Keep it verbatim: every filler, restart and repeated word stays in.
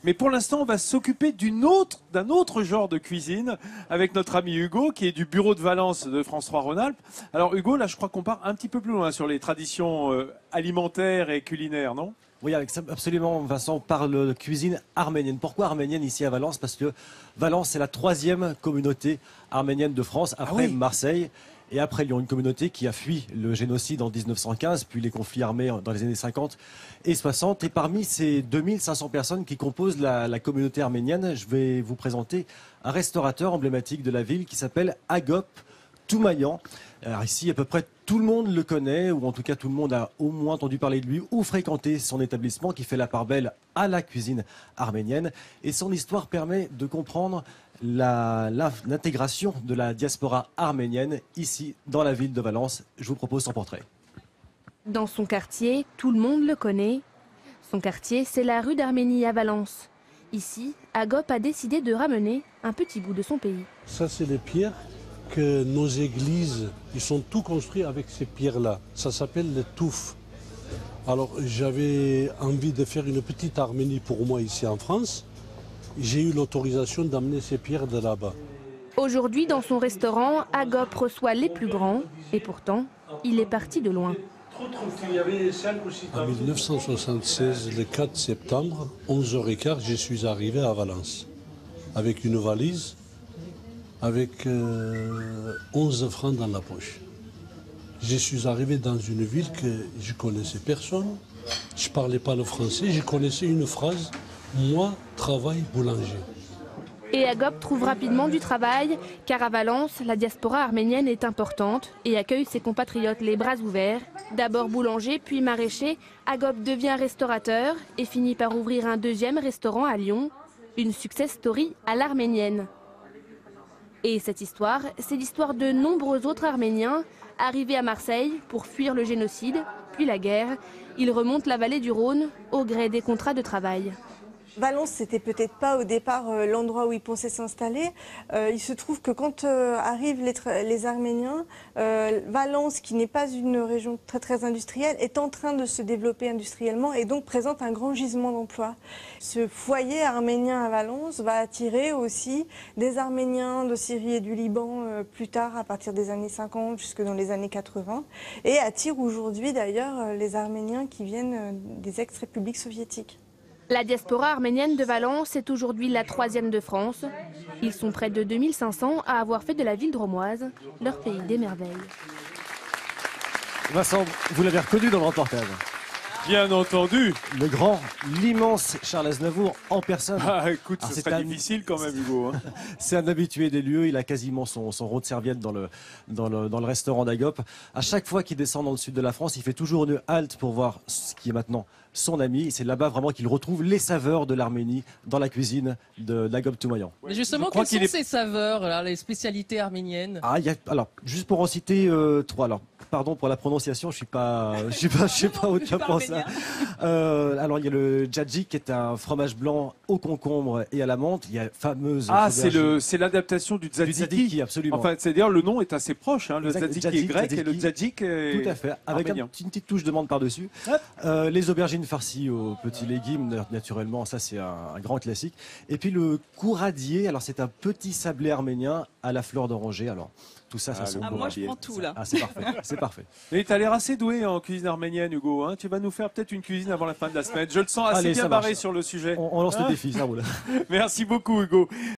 Mais pour l'instant, on va s'occuper d'une autre, d'un autre genre de cuisine avec notre ami Hugo, qui est du bureau de Valence de France trois Rhône-Alpes. Alors Hugo, là, je crois qu'on part un petit peu plus loin sur les traditions euh, alimentaires et culinaires, non? Oui, absolument, Vincent, on parle de cuisine arménienne. Pourquoi arménienne ici à Valence? Parce que Valence, c'est la troisième communauté arménienne de France, après ah oui. Marseille. Et après Lyon, une communauté qui a fui le génocide en mille neuf cent quinze, puis les conflits armés dans les années cinquante et soixante. Et parmi ces deux mille cinq cents personnes qui composent la, la communauté arménienne, je vais vous présenter un restaurateur emblématique de la ville qui s'appelle Agop Toumayan. Alors ici, à peu près tout le monde le connaît, ou en tout cas tout le monde a au moins entendu parler de lui ou fréquenté son établissement qui fait la part belle à la cuisine arménienne. Et son histoire permet de comprendre l'intégration de la diaspora arménienne ici dans la ville de Valence. Je vous propose son portrait. Dans son quartier, tout le monde le connaît. Son quartier, c'est la rue d'Arménie à Valence. Ici, Agop a décidé de ramener un petit bout de son pays. Ça, c'est les pierres que nos églises, ils sont tout construits avec ces pierres-là. Ça s'appelle les touffes. Alors, j'avais envie de faire une petite Arménie pour moi ici en France. J'ai eu l'autorisation d'amener ces pierres de là-bas. Aujourd'hui, dans son restaurant, Agop reçoit les plus grands. Et pourtant, il est parti de loin. En mille neuf cent soixante-seize, le quatre septembre, onze heures quinze, je suis arrivé à Valence avec une valise, avec euh, onze francs dans la poche. Je suis arrivé dans une ville que je connaissais personne, je ne parlais pas le français, je connaissais une phrase, moi, travail boulanger. Et Agop trouve rapidement du travail, car à Valence, la diaspora arménienne est importante et accueille ses compatriotes les bras ouverts. D'abord boulanger, puis maraîcher, Agop devient restaurateur et finit par ouvrir un deuxième restaurant à Lyon. Une success story à l'arménienne. Et cette histoire, c'est l'histoire de nombreux autres Arméniens arrivés à Marseille pour fuir le génocide, puis la guerre. Ils remontent la vallée du Rhône au gré des contrats de travail. Valence, c'était peut-être pas au départ euh, l'endroit où ils pensaient s'installer. Euh, il se trouve que quand euh, arrivent les, les Arméniens, euh, Valence, qui n'est pas une région très très industrielle, est en train de se développer industriellement et donc présente un grand gisement d'emplois. Ce foyer arménien à Valence va attirer aussi des Arméniens de Syrie et du Liban euh, plus tard, à partir des années cinquante jusque dans les années quatre-vingts, et attire aujourd'hui d'ailleurs les Arméniens qui viennent des ex-républiques soviétiques. La diaspora arménienne de Valence est aujourd'hui la troisième de France. Ils sont près de deux mille cinq cents à avoir fait de la ville drômoise leur pays des merveilles. Vincent, vous l'avez reconnu dans le reportage. Bien entendu. Le grand, l'immense Charles Aznavour en personne. Ah, écoute, Alors, ce serait un... difficile quand même, Hugo. Hein. C'est un habitué des lieux. Il a quasiment son, son rôle de serviette dans le, dans le, dans le restaurant d'Agop. À chaque fois qu'il descend dans le sud de la France, il fait toujours une halte pour voir ce qui est maintenant son ami. C'est là-bas vraiment qu'il retrouve les saveurs de l'Arménie dans la cuisine d'Agop Toumayan. Mais justement, quelles sont est... ces saveurs, là, les spécialités arméniennes? Ah, il y a, alors, juste pour en citer euh, trois. Alors, pardon pour la prononciation, je suis pas, je suis pas, je sais pas au top pour ça. Euh, alors, il y a le djadjik qui est un fromage blanc au concombre et à la menthe. Il y a la fameuse. Ah, c'est le, c'est l'adaptation du tzatziki. Du tzatziki, absolument. Enfin, c'est-à-dire le nom est assez proche. Hein, le tzatziki est grec tzatziki. Et le djadjik est tout à fait, avec un, une petite touche de menthe par-dessus. Euh, les aubergines farcies aux petits légumes, naturellement, ça c'est un, un grand classique. Et puis le kouradier, alors c'est un petit sablé arménien à la fleur d'oranger. Alors tout ça, ça ah, sent ah, bon. Moi, je prends tout là. Ah, c'est parfait, c'est parfait. Et tu as l'air assez doué en cuisine arménienne, Hugo. Hein, tu vas nous faire peut-être une cuisine avant la fin de la semaine. Je le sens assez Allez, bien barré sur le sujet. On, on lance hein le défi, ça roule. Merci beaucoup, Hugo.